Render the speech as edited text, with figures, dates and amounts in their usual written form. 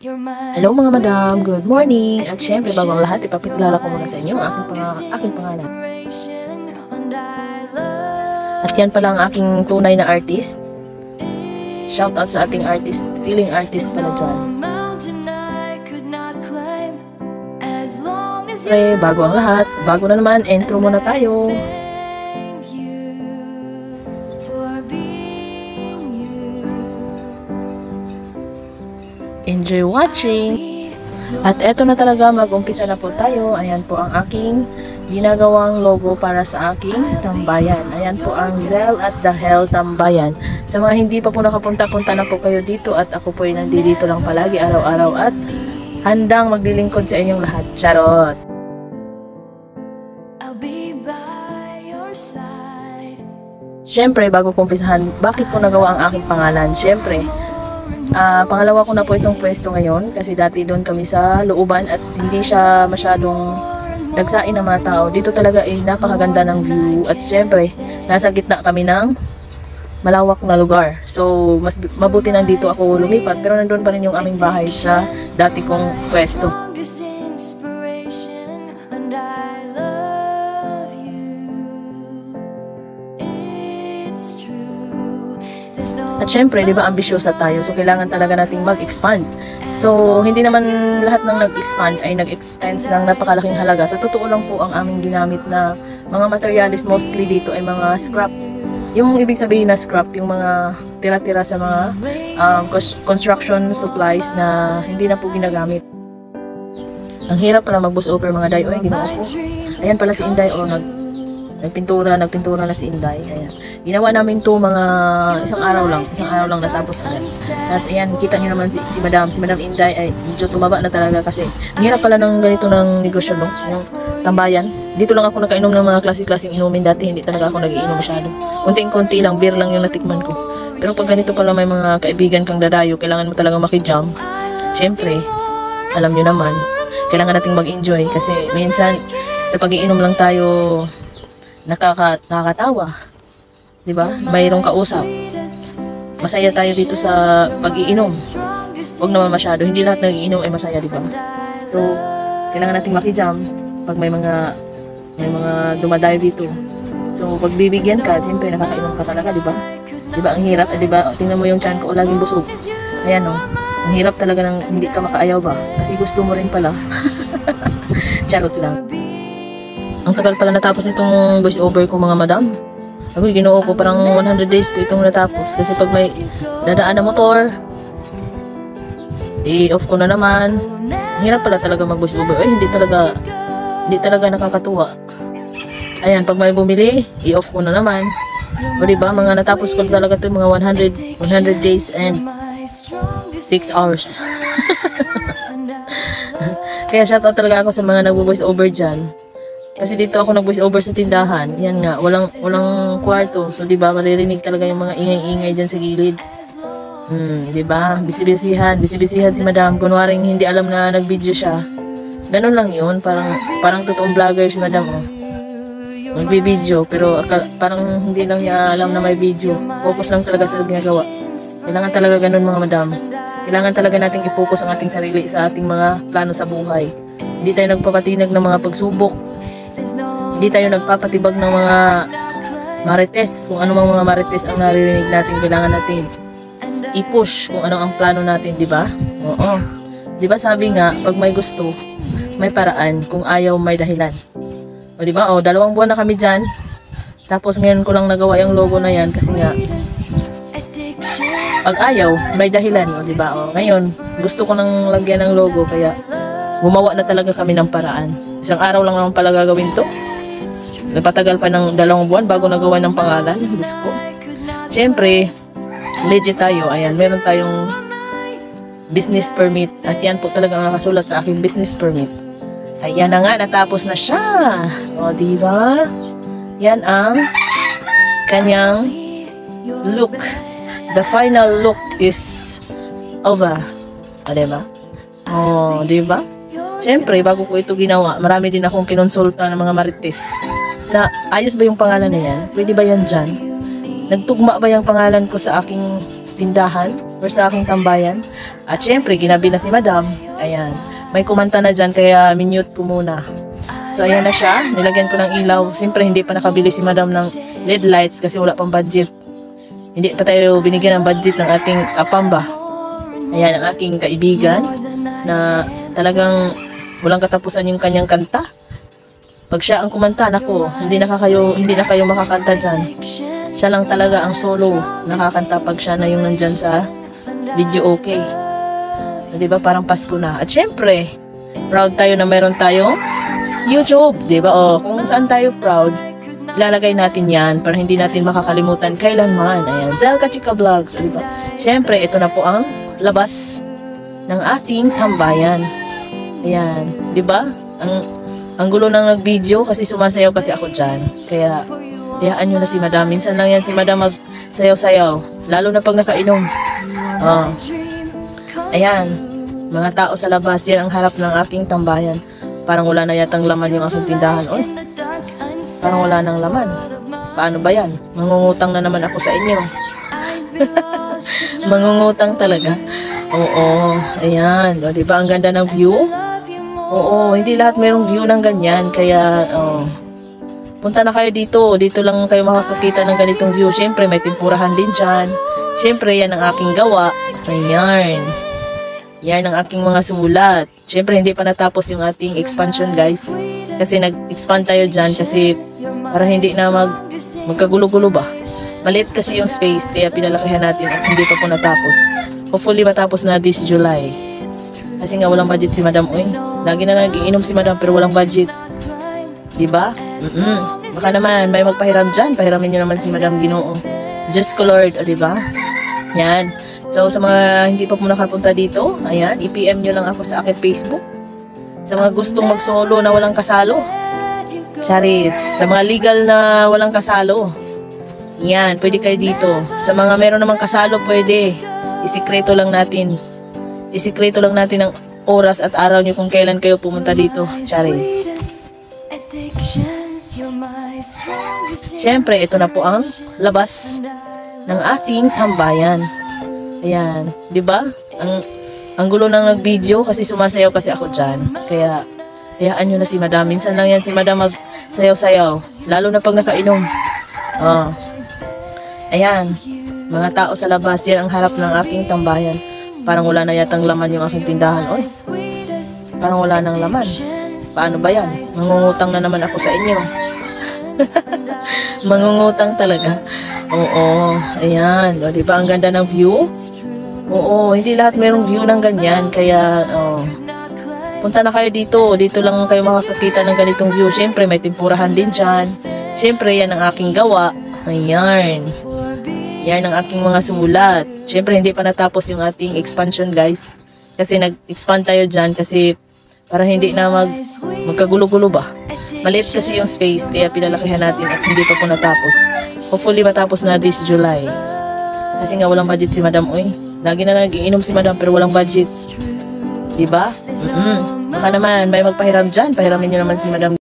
Hello mga madam, good morning! At syempre bago ang lahat, ipapakilala ko muna sa inyo ang aking pangalan. At yan pala ang aking tunay na artist. Shout out sa ating artist, feeling artist pala dyan. Siyempre, bago ang lahat, bago na naman, intro muna tayo. Enjoy watching! At eto na talaga, mag-umpisa na po tayo. Ayan po ang aking ginagawang logo para sa aking tambayan. Ayan po ang Zell at the Hell Tambayan. Sa mga hindi pa po nakapunta-punta na po kayo dito at ako po ay nandito lang palagi araw-araw at handang maglilingkod sa inyong lahat. Charot! Siyempre, bago ko umpisahan, bakit po nagawa ang aking pangalan? Siyempre, pangalawa ko na po itong pwesto ngayon kasi dati doon kami sa looban at hindi siya masyadong dagsain ng mga tao. Dito talaga ay napakaganda ng view at syempre nasa gitna kami ng malawak na lugar. So mas mabuti nandito ako lumipat pero nandun pa rin yung aming bahay sa dati kong pwesto. At syempre, di ba, ambisyosa tayo. So, kailangan talaga nating mag-expand. So, hindi naman lahat ng nag-expand ay nag-expense ng napakalaking halaga. Sa totoo lang po, ang aming ginamit na mga materialis mostly dito ay mga scrap. Yung ibig sabihin na scrap, yung mga tira-tira sa mga construction supplies na hindi na po ginagamit. Ang hirap pala mag-voice over mga day. Oy, ginawa ko. Ayan pala si Inday. O, nagpintura na si Inday. Ayan. Ginawa namin to mga isang araw lang natapos agad. At ayan, kita niyo naman si Madam Inday ay medyo tumaba na talaga kasi ang hirap pala ng ganito ng negosyo, no? Yung tambayan. Dito lang ako nakainom ng mga klaseng inumin dati, hindi talaga ako nagiinom masyado. Kunting-kunti lang, beer lang yung natikman ko. Pero pag ganito pala may mga kaibigan kang dadayo, kailangan mo talaga makijam. Siyempre, alam niyo naman, kailangan nating mag-enjoy kasi minsan sa pag-iinom lang tayo nakakatawa. Diba? Mayroong kausap. Masaya tayo dito sa pag-iinom. Huwag naman masyado. Hindi lahat nag-iinom ay masaya, diba? So, kailangan nating makijam pag may mga dumadayo dito. So, pag bibigyan ka, siyempre nakakainom ka talaga, diba? Diba ang hirap? Diba? Tingnan mo yung tiyan ko, laging busog. Ayan, no? Ang hirap talaga ng hindi ka makaayaw ba? Kasi gusto mo rin pala. Charot lang. Ang tagal pala natapos nitong voice over ko, mga madam. Ako ginoo ko parang 100 days ko itong natapos kasi pag may dadaan na motor i-off ko na naman. Hirap pala talaga mag voice over. Hindi talaga nakakatuwa. Ayan, pag may bumili i-off ko na naman. O diba, mga natapos ko talaga ito mga 100 days and 6 hours. Kaya shoutout talaga ako sa mga nagvo-voice over dyan. Kasi dito ako nag-voice over sa tindahan. Yan nga, walang kwarto. So, di ba, maririnig talaga yung mga ingay-ingay dyan sa gilid. Di ba? Bisibisihan si Madam. Kunwaring hindi alam na nag-video siya. Ganun lang yun. Parang totoong vlogger si Madam. Oh. Mag-video, pero parang hindi lang niya alam na may video. Focus lang talaga sa ginagawa. Kailangan talaga ganun, mga Madam. Kailangan talaga nating i-focus ang ating sarili sa ating mga plano sa buhay. Hindi tayo nagpapatinag ng mga pagsubok. Hindi tayo nagpapatibag ng mga marites. Kung ano mga marites ang naririnig natin, kailangan natin i-push kung ano ang plano natin, di ba? Oo. Di ba sabi nga, pag may gusto, may paraan. Kung ayaw, may dahilan. O di ba? O, 2 buwan na kami dyan. Tapos ngayon ko lang nagawa yung logo na yan kasi nga, pag ayaw, may dahilan. O di ba? O, ngayon, gusto ko nang lagyan ng logo kaya gumawa na talaga kami ng paraan. Isang araw lang naman pala gagawin to. Napatagal pa ng 2 buwan bago nagawa ng pangalan. Diyos ko. Siyempre, legit tayo. Ayan, meron tayong business permit. At yan po talaga ang nakasulat sa aking business permit. Ayan na nga, natapos na siya. O, diba? Yan ang kanyang look. The final look is over. O, diba? O, diba? Siyempre, bago ko ito ginawa, marami din akong kinonsulta ng mga marites na ayos ba yung pangalan na yan? Pwede ba yan dyan? Nagtugma ba yung pangalan ko sa aking tindahan or sa aking tambayan. At syempre, ginabi na si Madam. Ayan. May kumanta na dyan, kaya minute ko muna. So, ayan na siya. Nilagyan ko ng ilaw. Siyempre, hindi pa nakabili si Madam ng LED lights kasi wala pang budget. Hindi pa tayo binigyan ng budget ng ating apamba. Ayan, ang aking kaibigan na talagang walang katapusan yung kanyang kanta. Pag siya ang kumanta, nako, hindi na kayo makakanta dyan. Siya lang talaga ang solo nakakanta pag siya na yung nandyan sa video okay. So, diba, parang Pasko na. At syempre, proud tayo na mayroon tayong YouTube, diba? O, kung saan tayo proud, ilalagay natin yan para hindi natin makakalimutan kailanman. Ayan, Zelka Chika Vlogs, diba? Syempre, ito na po ang labas ng ating tambayan. Ayan, diba? Ang gulo nang nag-video kasi sumasayaw kasi ako dyan. Kaya, hayaan nyo na si Madam. Minsan lang yan si Madam magsayaw-sayaw. Lalo na pag nakainom. Oh. Ayan. Mga tao sa labas, yan ang harap ng aking tambayan. Parang wala na yatang laman yung aking tindahan. Oy, parang wala nang laman. Paano ba yan? Mangungutang na naman ako sa inyo. Mangungutang talaga. Oo. Ayan. O, diba? Ang ganda ng view. Oo, hindi lahat mayroong view ng ganyan. Kaya, punta na kayo dito. Dito lang kayo makakakita ng ganitong view. Siyempre, may timpurahan din dyan. Siyempre, yan ang aking gawa. Ayan. Yan ang aking mga sulat. Siyempre, hindi pa natapos yung ating expansion, guys. Kasi nag-expand tayo dyan. Kasi, para hindi na magkagulo-gulo ba. Maliit kasi yung space. Kaya pinalakihan natin at hindi pa po natapos. Hopefully, matapos na this July. Kasi nga walang budget si Madam. Uy, lagi na nagiinom si Madam pero walang budget. Diba? Baka naman may magpahiram dyan. Pahiramin nyo naman si Madam Ginoo. Just ko Lord. O, diba? Yan. So, sa mga hindi pa po nakapunta dito, ayan, i-PM nyo lang ako sa akin Facebook. Sa mga gustong mag-solo na walang kasalo. Charis. Sa mga legal na walang kasalo. Yan, pwede kayo dito. Sa mga meron namang kasalo, pwede. Isikreto lang natin. Isikreto lang natin ang oras at araw nyo kung kailan kayo pumunta dito. Charis. Siyempre, ito na po ang labas ng ating tambayan. Ayan. Diba? Ang gulo nang nag-video kasi sumasayaw kasi ako dyan. Kaya, hayaan nyo na si Madam. Minsan lang yan si Madam magsayaw-sayaw. Lalo na pag nakainom. Oh. Ayan. Mga tao sa labas, yan ang harap ng aking tambayan. Parang wala na yatang laman yung aking tindahan. Oy, parang wala nang laman. Paano ba yan? Mangungutang na naman ako sa inyo. Mangungutang talaga. Oo. Ayan. O, diba? Ang ganda ng view. Oo. Hindi lahat mayroong view ng ganyan. Kaya, punta na kayo dito. Dito lang kayo makakakita ng ganitong view. Siyempre, may timpurahan din dyan. Siyempre, yan ang aking gawa. Ayan. Yan ang aking mga sulat. Siyempre, hindi pa natapos yung ating expansion, guys. Kasi nag-expand tayo dyan kasi para hindi na magkagulo-gulo ba. Maliit kasi yung space, kaya pinalakihan natin at hindi pa po natapos. Hopefully, matapos na this July. Kasi nga walang budget si Madam. Uy, lagi na nagiinom si Madam pero walang budget. Diba? Baka naman may magpahiram dyan. Pahiramin nyo naman si Madam.